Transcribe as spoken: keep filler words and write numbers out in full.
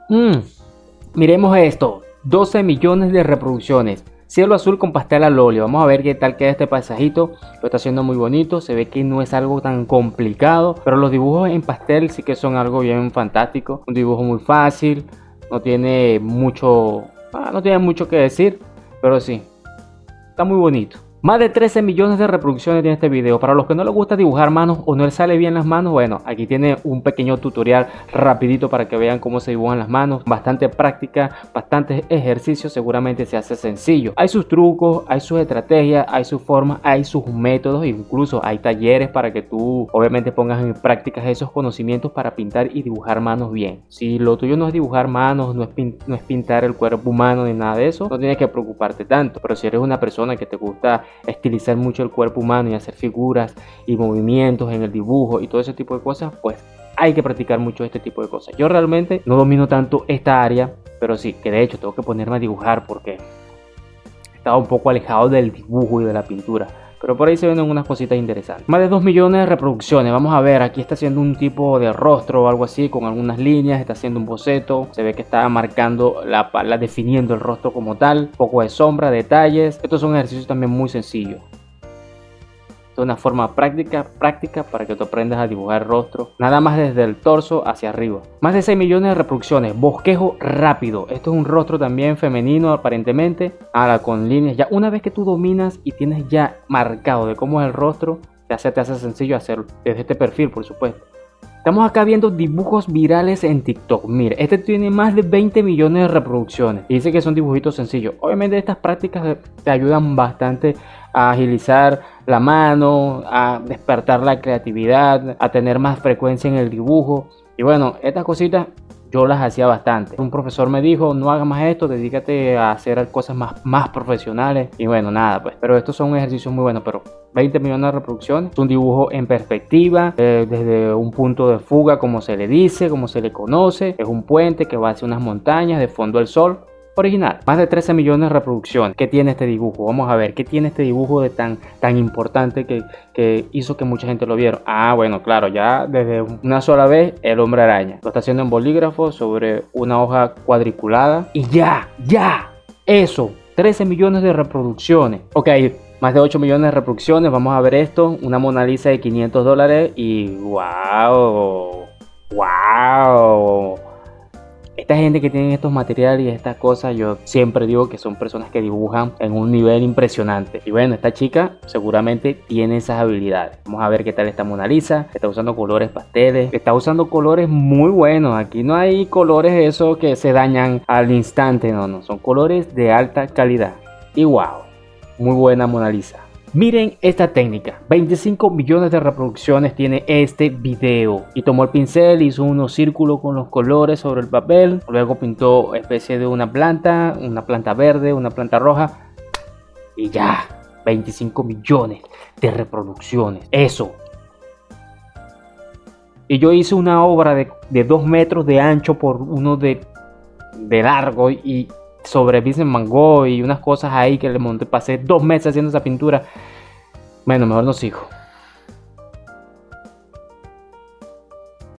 Mm, miremos esto, doce millones de reproducciones. Cielo azul con pastel al óleo. Vamos a ver qué tal queda este paisajito. Lo está haciendo muy bonito. Se ve que no es algo tan complicado, pero los dibujos en pastel sí que son algo bien fantástico. Un dibujo muy fácil. No tiene mucho, ah, no tiene mucho que decir, pero sí, está muy bonito. Más de trece millones de reproducciones tiene este video. Para los que no les gusta dibujar manos o no les sale bien las manos, bueno, aquí tiene un pequeño tutorial rapidito para que vean cómo se dibujan las manos. Bastante práctica, bastantes ejercicios, seguramente se hace sencillo. Hay sus trucos, hay sus estrategias, hay sus formas, hay sus métodos, incluso hay talleres para que tú obviamente pongas en práctica esos conocimientos para pintar y dibujar manos bien. Si lo tuyo no es dibujar manos, no es, pin no es pintar el cuerpo humano ni nada de eso, no tienes que preocuparte tanto. Pero si eres una persona que te gusta estilizar mucho el cuerpo humano y hacer figuras y movimientos en el dibujo y todo ese tipo de cosas, pues hay que practicar mucho este tipo de cosas. Yo realmente no domino tanto esta área, pero sí, que de hecho tengo que ponerme a dibujar porque estaba un poco alejado del dibujo y de la pintura. Pero por ahí se ven unas cositas interesantes. Más de dos millones de reproducciones. Vamos a ver, aquí está haciendo un tipo de rostro o algo así, con algunas líneas. Está haciendo un boceto. Se ve que está marcando, la, la definiendo el rostro como tal. Un poco de sombra, detalles. Estos son ejercicios también muy sencillos. De una forma práctica, práctica para que tú aprendas a dibujar rostro. Nada más desde el torso hacia arriba. Más de seis millones de reproducciones. Bosquejo rápido. Esto es un rostro también femenino aparentemente. Ahora con líneas. Ya una vez que tú dominas y tienes ya marcado de cómo es el rostro, te hace, te hace sencillo hacerlo. Desde este perfil, por supuesto. Estamos acá viendo dibujos virales en TikTok. Mire, este tiene más de veinte millones de reproducciones. Y dice que son dibujitos sencillos. Obviamente estas prácticas te ayudan bastante a agilizar la mano, a despertar la creatividad, a tener más frecuencia en el dibujo. Y bueno, estas cositas yo las hacía bastante. Un profesor me dijo, no hagas más esto, dedícate a hacer cosas más, más profesionales. Y bueno, nada, pues. Pero estos son ejercicios muy buenos. Pero veinte millones de reproducciones. Es un dibujo en perspectiva, eh, desde un punto de fuga, como se le dice, como se le conoce. Es un puente que va hacia unas montañas, de fondo el sol. Original. Más de trece millones de reproducciones. ¿Qué tiene este dibujo? Vamos a ver. ¿Qué tiene este dibujo de tan, tan importante que, que hizo que mucha gente lo viera? Ah, bueno, claro. Ya desde una sola vez el hombre araña. Lo está haciendo en bolígrafo sobre una hoja cuadriculada. Y ya, ya. Eso. trece millones de reproducciones. Ok. Más de ocho millones de reproducciones. Vamos a ver esto. Una Mona Lisa de quinientos dólares. Y wow. Wow. Esta gente que tiene estos materiales y estas cosas, yo siempre digo que son personas que dibujan en un nivel impresionante. Y bueno, esta chica seguramente tiene esas habilidades. Vamos a ver qué tal esta Mona Lisa. Está usando colores pasteles. Está usando colores muy buenos. Aquí no hay colores esos que se dañan al instante. No, no. Son colores de alta calidad. Y wow, muy buena Mona Lisa. Miren esta técnica, veinticinco millones de reproducciones tiene este video. Y tomó el pincel, hizo unos círculos con los colores sobre el papel. Luego pintó especie de una planta, una planta verde, una planta roja. Y ya, veinticinco millones de reproducciones. Eso. Y yo hice una obra de, de dos metros de ancho por uno de, de largo y sobre Vincent Van Gogh y unas cosas ahí que le monté. Pasé dos meses haciendo esa pintura. Bueno, mejor no sigo.